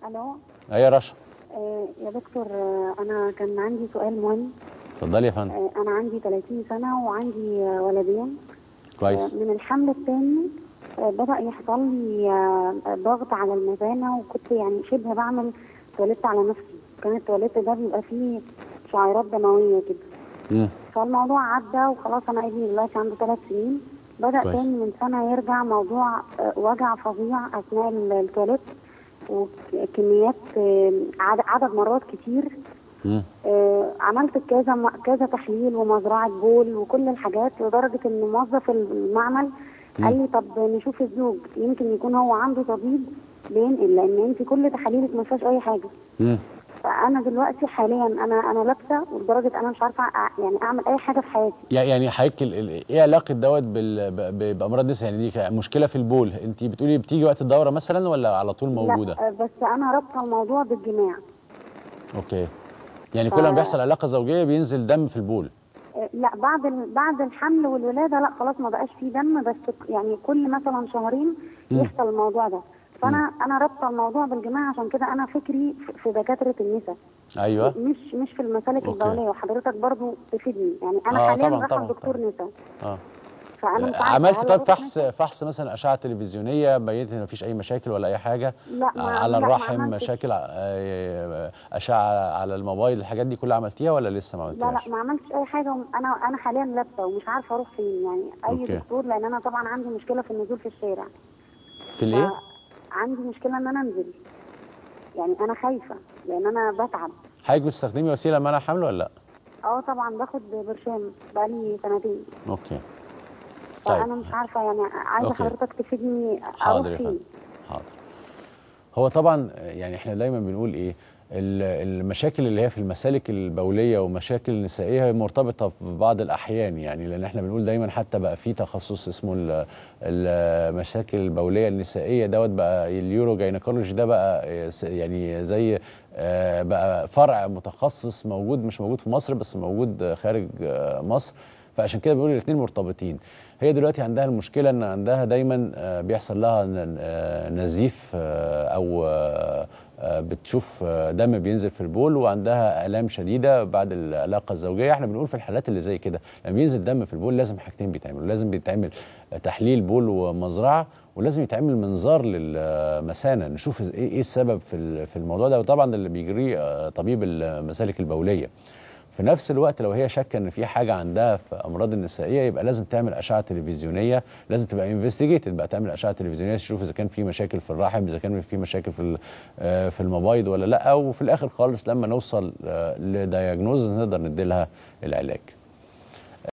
الو. ايوه يا رشا. يا دكتور، انا كان عندي سؤال مهم. اتفضلي يا فندم. انا عندي 30 سنه وعندي ولدين. كويس. من الحمل الثاني بدأ يحصل لي ضغط على المثانه، وكنت يعني شبه بعمل تواليت على نفسي. كان التواليت ده بيبقى فيه شعيرات دمويه كده. فالموضوع عدى وخلاص. انا ابني دلوقتي عنده 3 سنين. بدأ كويس. تاني من سنه يرجع موضوع وجع فظيع اثناء التواليت، وكميات عدد مرات كتير. عملت كذا تحليل ومزرعه بول وكل الحاجات، لدرجه ان موظف المعمل قال لي طب نشوف الزوج، يمكن يكون هو عنده تبييض بينقل، لان انت كل تحاليلك ما فيهاش اي حاجه. فانا دلوقتي حاليا انا لابسه، ولدرجه انا مش عارفه يعني اعمل اي حاجه في حياتي. يعني حضرتك ايه علاقه دوت بامراض النساء؟ يعني دي مشكله في البول، انت بتقولي بتيجي وقت الدوره مثلا ولا على طول موجوده؟ لا، بس انا رابطه الموضوع بالجماع. اوكي. يعني كل ما بيحصل علاقه زوجيه بينزل دم في البول؟ لا، بعد الحمل والولاده لا خلاص ما بقاش فيه دم، بس يعني كل مثلا شهرين يحصل الموضوع ده. فانا رابطه الموضوع بالجماع، عشان كده انا فكري في دكاتره النساء. ايوه. مش في المسالك البوليه، وحضرتك برضو تفيدني. يعني انا حاليا رايحه لدكتور نساء. فانا مش عارفه. عملت طب فحص مثلا اشعه تلفزيونيه بينت ان مفيش اي مشاكل ولا اي حاجه؟ لا، على الرحم مشاكل، اشعه على الموبايل، الحاجات دي كلها عملتيها ولا لسه ما عملتيهاش؟ لا، ما عملتش اي حاجه. انا حاليا لابسه ومش عارفه اروح فين، يعني اي دكتور، لان انا طبعا عندي مشكله في النزول في الشارع. في الايه؟ عندي مشكله ان انا انزل، يعني انا خايفه لان انا بتعب. حضرتك بتستخدمي وسيله منع حمل ولا لا؟ طبعا باخد برشام بقالي 2 سنين. اوكي. طيب انا مش عارفه، يعني عايزه حضرتك تفيدني اروح فين. حاضر. هو طبعا يعني احنا دايما بنقول ايه، المشاكل اللي هي في المسالك البوليه ومشاكل النسائيه مرتبطه في بعض الاحيان، يعني لان احنا بنقول دايما حتى بقى في تخصص اسمه المشاكل البوليه النسائيه دوت، بقى اليورو جاينيكولوجي ده بقى يعني زي بقى فرع متخصص موجود، مش موجود في مصر بس موجود خارج مصر. فعشان كده بيقولوا الاثنين مرتبطين. هي دلوقتي عندها المشكله ان عندها دايما بيحصل لها نزيف او بتشوف دم بينزل في البول، وعندها الام شديده بعد العلاقه الزوجيه. احنا بنقول في الحالات اللي زي كده لما بينزل دم في البول لازم حاجتين بيتعملوا، لازم بيتعمل تحليل بول ومزرعه، ولازم يتعمل منظار للمثانه نشوف ايه السبب في الموضوع ده، وطبعا اللي بيجريه طبيب المسالك البوليه. في نفس الوقت لو هي شاكه ان في حاجه عندها في امراض النسائيه يبقى لازم تعمل اشعه تلفزيونيه، لازم تبقى انفستيجيتد بقى، تعمل اشعه تلفزيونيه تشوف اذا كان في مشاكل في الرحم، اذا كان في مشاكل في المبايض ولا لا، وفي الاخر خالص لما نوصل لدايجنوز نقدر ندي لها العلاج.